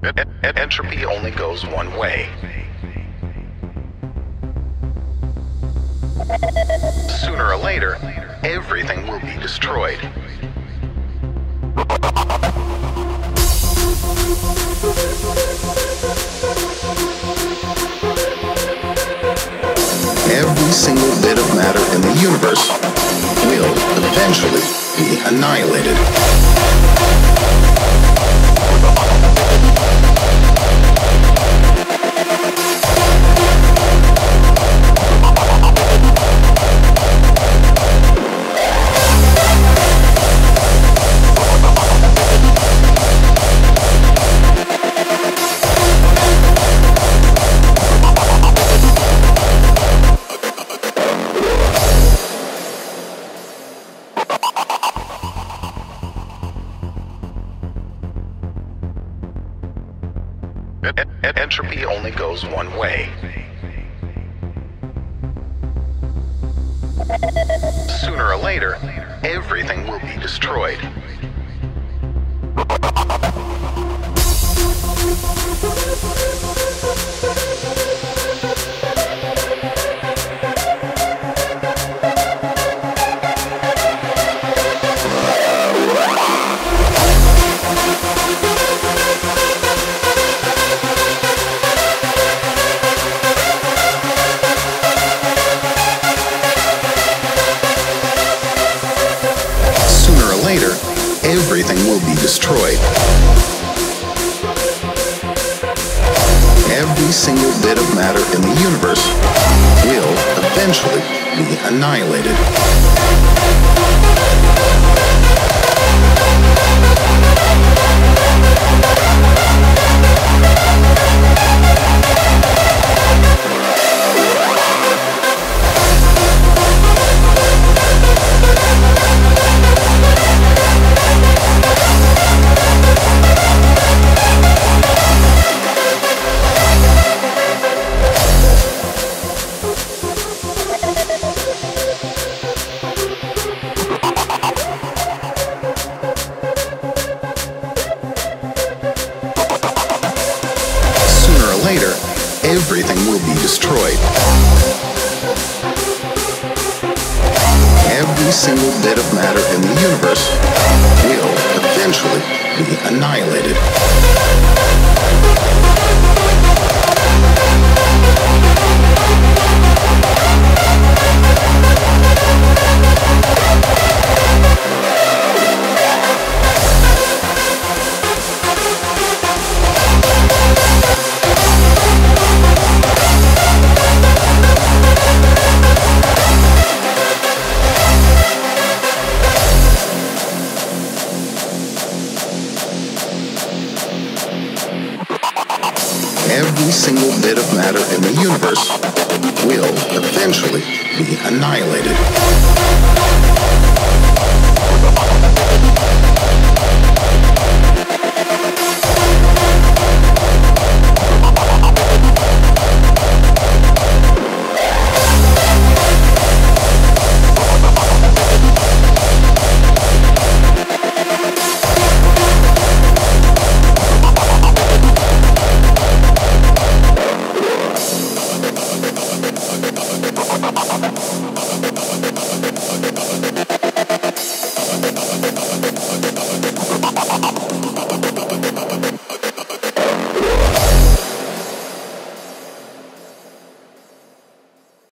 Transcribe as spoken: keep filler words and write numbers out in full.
Entropy only goes one way. Sooner or later, everything will be destroyed. Every single bit of matter in the universe will eventually be annihilated. Entropy only goes one way. Sooner or later, everything will be destroyed. Everything will be destroyed. Every single bit of matter in the universe will eventually be annihilated. Later, everything will be destroyed. Every single bit of matter in the universe will eventually be annihilated. Every single bit of matter in the universe will eventually be annihilated.